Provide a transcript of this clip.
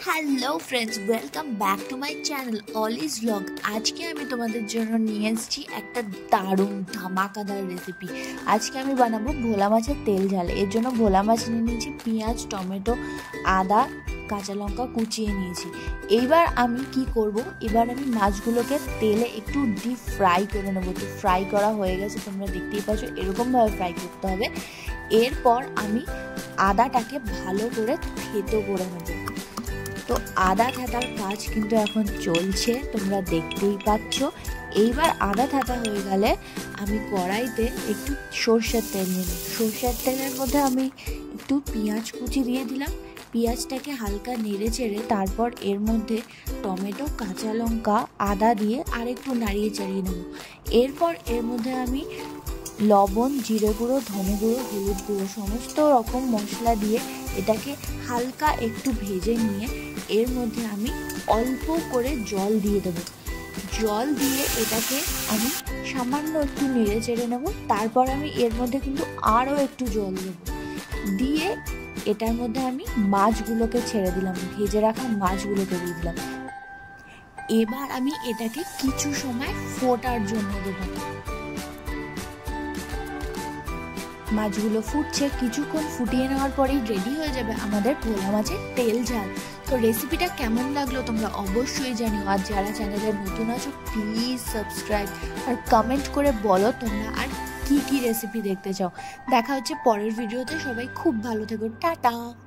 Hello friends, welcome back to my channel all is blog. আজকে আমি তোমাদের জন্য নিয়ে এসেছি একটা দারুণ ধামাকাদার রেসিপি। আজকে আমি বানাবো ভোলা মাছের তেল ঝাল। এর জন্য ভোলা মাছ নিয়ে নিয়েছি, পেঁয়াজ, টমেটো, আদা, কাঁচা লঙ্কা কুচিয়ে নিয়েছি। এইবার আমি কি করব, এবার আমি মাছগুলোকে তেলে একটু ডিপ ফ্রাই করে নেবো। তো ফ্রাই করা হয়ে গেছে, তোমরা দেখতেই পাচ্ছ, এরকমভাবে ফ্রাই করতে হবে। এরপর আমি আদাটাকে ভালো করে থেতো করে নেবো। তো আদা থাতার কাজ কিন্তু এখন চলছে, তোমরা দেখতেই পাচ্ছ। এইবার আদা থাতা হয়ে গেলে আমি কড়াইতে একটু সর্ষের তেল নিয়ে নিই। সর্ষের তেলের মধ্যে আমি একটু পেঁয়াজ কুচি দিয়ে দিলাম। পেঁয়াজটাকে হালকা নেড়ে চেড়ে তারপর এর মধ্যে টমেটো, কাঁচা লঙ্কা, আদা দিয়ে আর একটু নাড়িয়ে চাড়িয়ে নেব। এরপর এর মধ্যে আমি লবণ, জিরে গুঁড়ো, ধনে গুঁড়ো, হলুদ গুঁড়ো সমস্ত রকম মশলা দিয়ে এটাকে হালকা একটু ভেজে নিয়ে এর মধ্যে আমি অল্প করে জল দিয়ে দেবো। জল দিয়ে এটাকে আমি সামান্য একটু নেড়ে চেড়ে নেব। তারপর আমি এর মধ্যে কিন্তু আরও একটু জল দেব, দিয়ে এটার মধ্যে আমি মাছগুলোকে ছেড়ে দিলাম, ভেজে রাখা মাছগুলোকে দিয়ে দিলাম। এবার আমি এটাকে কিছু সময় ফোটার জন্য দেবো। মাছগুলো ফুটছে, কিছুক্ষণ ফুটিয়ে নেওয়ার পরেই রেডি হয়ে যাবে আমাদের ভোলা মাছের তেল ঝাল। তো রেসিপিটা কেমন লাগলো তোমরা অবশ্যই জানিও। আর যারা চ্যানেলে নতুন আছো প্লিজ সাবস্ক্রাইব আর কমেন্ট করে বলো তোমরা আর কি কি রেসিপি দেখতে চাও। দেখা হচ্ছে পরের ভিডিওতে। সবাই খুব ভালো থেকো, টাটা।